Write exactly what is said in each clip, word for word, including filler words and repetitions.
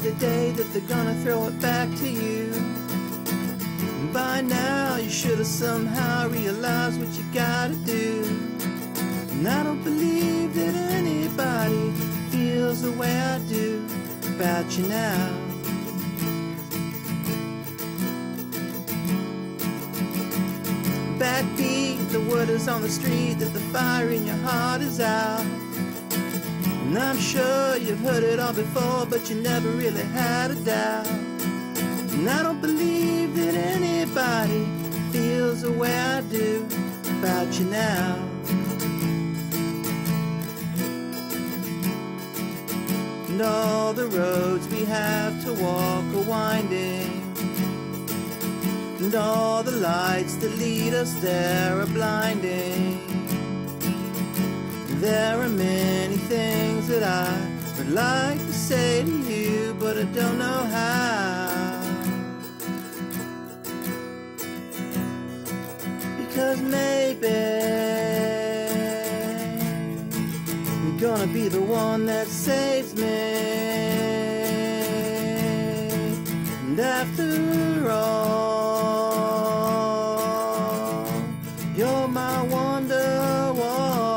the day that they're gonna throw it back to you. And by now you should have somehow realized what you gotta do. And I don't believe that anybody feels the way I do about you now. Backbeat, the word is on the street that the fire in your heart is out. And I'm sure you've heard it all before, but you never really had a doubt. And I don't believe that anybody feels the way I do about you now. And all the roads we have to walk are winding, and all the lights that lead us there are blinding. There are many things that I would like to say to you, but I don't know how. Because maybe you're gonna be the one that saves me. And after all, you're my wonderwall.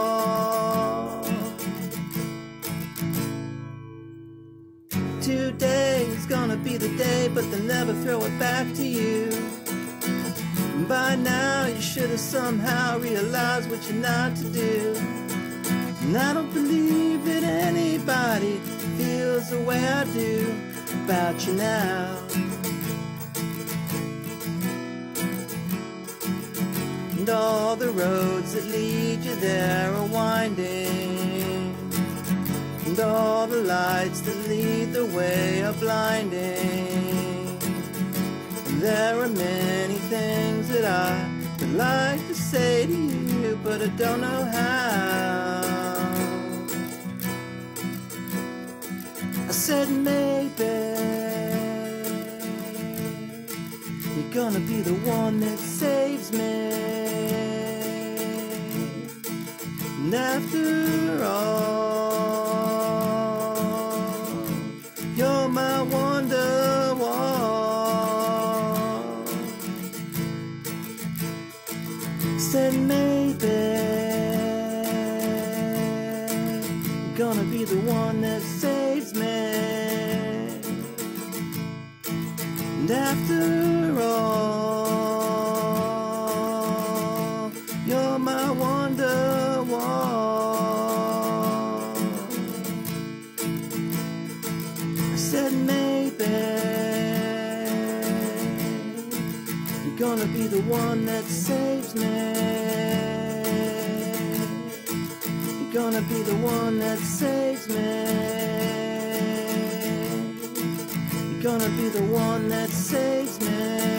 Today's gonna be the day, but they'll never throw it back to you. And by now you should have somehow realized what you're not to do. And I don't believe that anybody feels the way I do about you now. And all the roads that lead you there are winding, and all the lights that lead the way are blinding. And there are many things that I would like to say to you, but I don't know how. I said maybe you're gonna be the one that saves me. And after all, you're my wonderwall. Said maybe you're gonna be the one that saves me. And after all, you're my wonderwall. I said maybe you're gonna be the one that saves me. You're gonna be the one that saves me. You're gonna be the one that saves me.